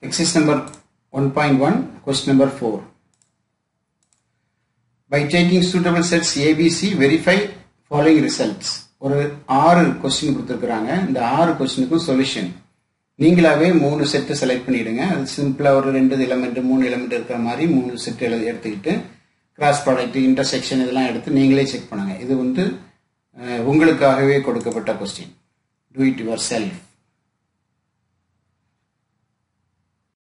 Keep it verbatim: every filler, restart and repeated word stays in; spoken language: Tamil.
Exercise number one point one, question number four. By taking suitable sets A B C, verify following results. ஒரு ஆறு கொஸ்டின் கொடுத்துருக்குறாங்க. இந்த ஆறு கொஸ்டினுக்கும் சொல்யூஷன் நீங்களாவே மூணு செட்டு செலக்ட் பண்ணிடுங்க. அது சிம்பிளா ஒரு ரெண்டு எலிமெண்ட் மூணு எலிமெண்ட் இருக்கிற மாதிரி மூணு செட் எடுத்துக்கிட்டு கிராஸ் ப்ராடக்ட் இன்டர்செக்ஷன் இதெல்லாம் எடுத்து நீங்களே செக் பண்ணுங்க. இது வந்து உங்களுக்காகவே கொடுக்கப்பட்ட கொஸ்டின். Do it yourself.